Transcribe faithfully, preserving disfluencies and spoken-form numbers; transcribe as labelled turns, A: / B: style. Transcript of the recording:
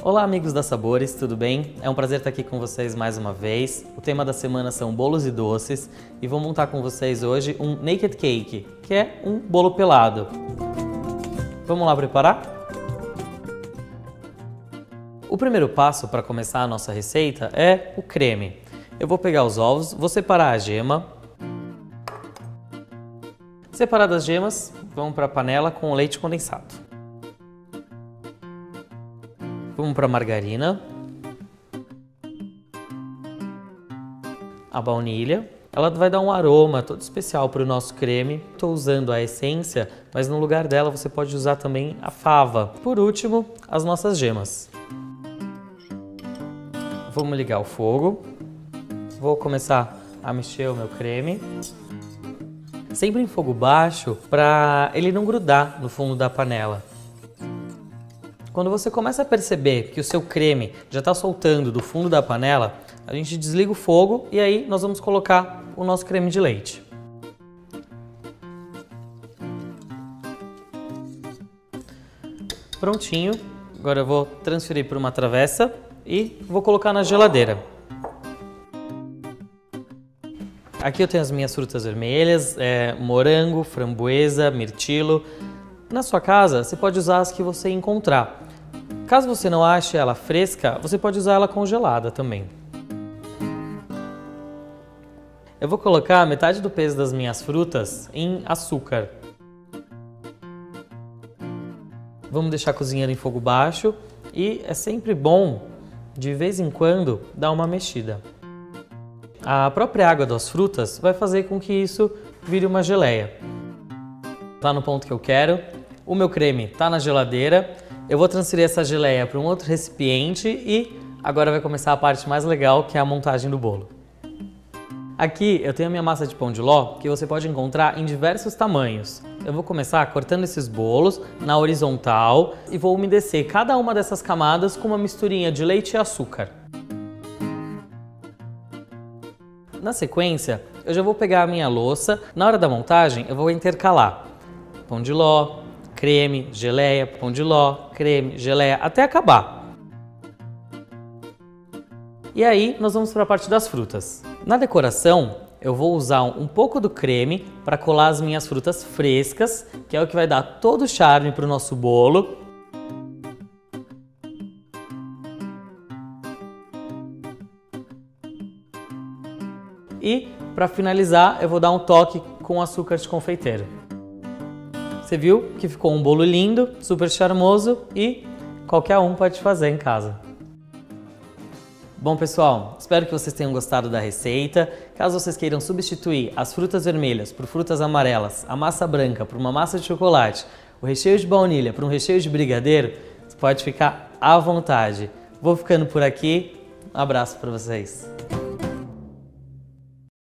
A: Olá amigos da Sabores, tudo bem? É um prazer estar aqui com vocês mais uma vez. O tema da semana são bolos e doces e vou montar com vocês hoje um Naked Cake, que é um bolo pelado. Vamos lá preparar? O primeiro passo para começar a nossa receita é o creme. Eu vou pegar os ovos, vou separar a gema. Separadas as gemas, vamos para a panela com o leite condensado. Vamos para a margarina, a baunilha. Ela vai dar um aroma todo especial para o nosso creme. Estou usando a essência, mas no lugar dela você pode usar também a fava. Por último, as nossas gemas. Vamos ligar o fogo. Vou começar a mexer o meu creme. Sempre em fogo baixo para ele não grudar no fundo da panela. Quando você começa a perceber que o seu creme já está soltando do fundo da panela, a gente desliga o fogo e aí nós vamos colocar o nosso creme de leite. Prontinho. Agora eu vou transferir para uma travessa e vou colocar na geladeira. Aqui eu tenho as minhas frutas vermelhas, é, morango, framboesa, mirtilo. Na sua casa, você pode usar as que você encontrar. Caso você não ache ela fresca, você pode usar ela congelada também. Eu vou colocar metade do peso das minhas frutas em açúcar. Vamos deixar cozinhando em fogo baixo e é sempre bom, de vez em quando, dar uma mexida. A própria água das frutas vai fazer com que isso vire uma geleia. Tá no ponto que eu quero. O meu creme está na geladeira, eu vou transferir essa geleia para um outro recipiente e agora vai começar a parte mais legal, que é a montagem do bolo. Aqui eu tenho a minha massa de pão de ló, que você pode encontrar em diversos tamanhos. Eu vou começar cortando esses bolos na horizontal e vou umedecer cada uma dessas camadas com uma misturinha de leite e açúcar. Na sequência, eu já vou pegar a minha louça, na hora da montagem eu vou intercalar pão de ló, creme, geleia, pão de ló, creme, geleia, até acabar. E aí nós vamos para a parte das frutas. Na decoração, eu vou usar um pouco do creme para colar as minhas frutas frescas, que é o que vai dar todo o charme para o nosso bolo. E para finalizar, eu vou dar um toque com açúcar de confeiteiro. Você viu que ficou um bolo lindo, super charmoso e qualquer um pode fazer em casa. Bom pessoal, espero que vocês tenham gostado da receita. Caso vocês queiram substituir as frutas vermelhas por frutas amarelas, a massa branca por uma massa de chocolate, o recheio de baunilha por um recheio de brigadeiro, você pode ficar à vontade. Vou ficando por aqui, um abraço para vocês.